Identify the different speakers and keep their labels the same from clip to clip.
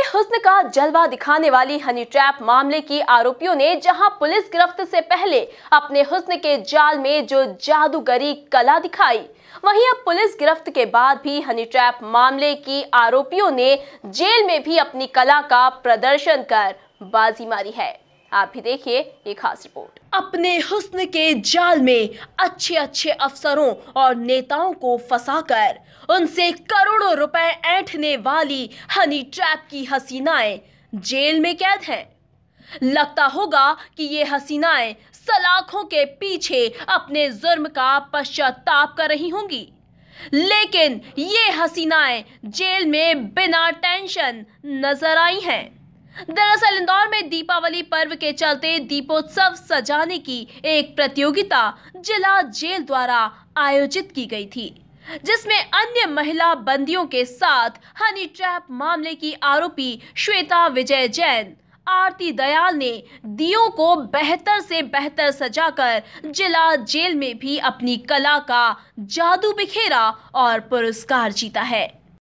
Speaker 1: हुस्न का जलवा दिखाने वाली हनी ट्रैप मामले की आरोपियों ने जहां पुलिस गिरफ्त से पहले अपने हुस्न के जाल में जो जादूगरी कला दिखाई, वहीं अब पुलिस गिरफ्त के बाद भी हनी ट्रैप मामले की आरोपियों ने जेल में भी अपनी कला का प्रदर्शन कर बाजी मारी है। आप भी देखिए ये खास रिपोर्ट। अपने हुस्न के जाल में अच्छे अच्छे अफसरों और नेताओं को फंसाकर उनसे करोड़ों रुपए ऐंठने वाली हनी ट्रैप की हसीनाएं जेल में कैद हैं। लगता होगा कि ये हसीनाएं सलाखों के पीछे अपने जुर्म का पश्चाताप कर रही होंगी, लेकिन ये हसीनाएं जेल में बिना टेंशन नजर आई हैं। दरअसल इंदौर में दीपावली पर्व के चलते दीपोत्सव सजाने की एक प्रतियोगिता जिला जेल द्वारा आयोजित की गई थी, जिसमें अन्य महिला बंदियों के साथ हनी ट्रैप मामले की आरोपी श्वेता विजय जैन, आरती दयाल ने दियों को बेहतर से बेहतर सजाकर जिला जेल में भी अपनी कला का जादू बिखेरा और पुरस्कार जीता है।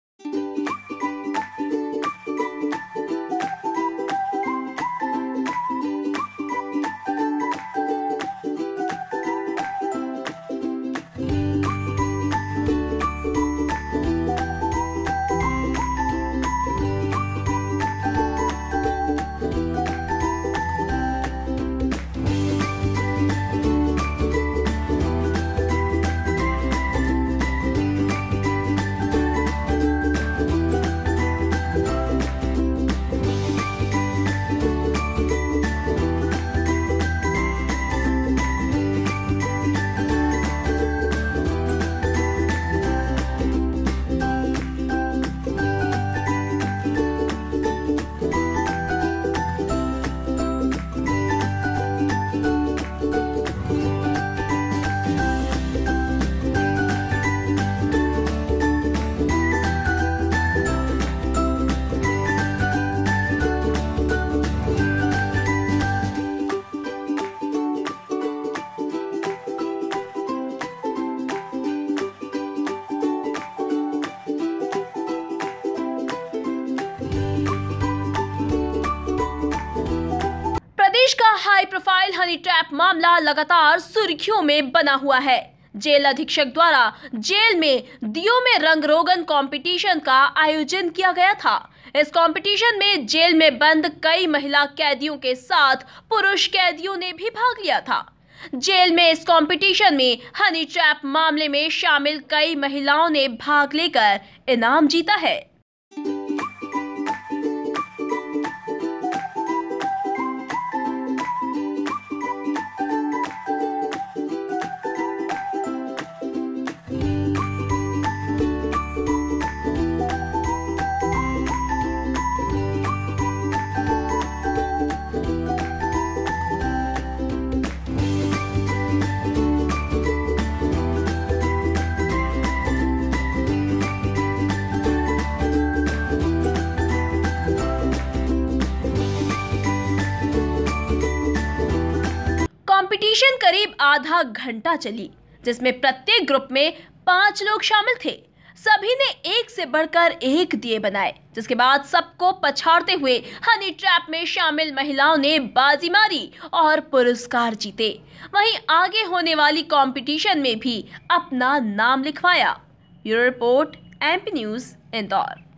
Speaker 1: प्रदेश का हाई प्रोफाइल हनी ट्रैप मामला लगातार सुर्खियों में बना हुआ है। जेल अधीक्षक द्वारा जेल में दियों में रंग रोगन कंपटीशन का आयोजन किया गया था। इस कंपटीशन में जेल में बंद कई महिला कैदियों के साथ पुरुष कैदियों ने भी भाग लिया था। जेल में इस कंपटीशन में हनी ट्रैप मामले में शामिल कई महिलाओं ने भाग लेकर इनाम जीता है। कंपटीशन करीब आधा घंटा चली, जिसमें प्रत्येक ग्रुप में 5 लोग शामिल थे। सभी ने एक से बढ़कर एक दिए बनाए, जिसके बाद सबको पछाड़ते हुए हनी ट्रैप में शामिल महिलाओं ने बाजी मारी और पुरस्कार जीते। वहीं आगे होने वाली कंपटीशन में भी अपना नाम लिखवाया। Bureau report, MP news, Indore.